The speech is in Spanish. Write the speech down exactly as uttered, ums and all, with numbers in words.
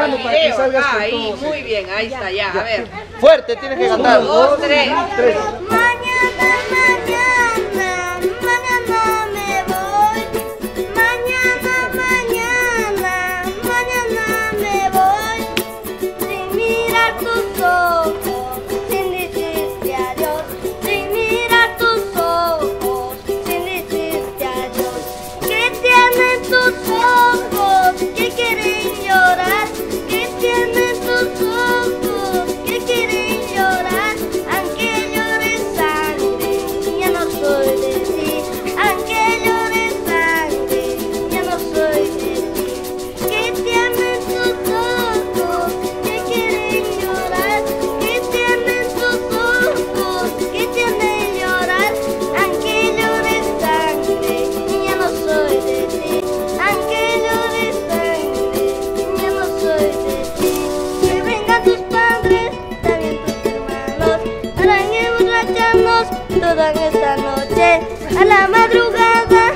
mano para que salgas con Ahí, todo. muy bien, ahí está, ya, a ver. Fuerte, tienes que cantar. Uno, dos, tres. tres. Mañana, mañana, mañana me voy. Mañana, mañana, mañana me voy. Sin mirar tus ojos, sin decirte adiós. Sin mirar tus ojos, sin decirte adiós. ¿Qué tienen tus ojos que quieren llorar? ¿Qué tienen tus ojos que quieren llorar? Aunque llore sangre, ya no soy de ti. Aunque llore sangre, ya no soy de ti. ¿Qué tienen tus ojos que quieren llorar? ¿Qué tienen tus ojos que quieren llorar? Aunque llore sangre, ya no soy de ti. Aunque llore sangre, ya no soy de ti. Que vengan tus padres, también tus hermanos, para emborracharnos toda esta noche. A la madrugada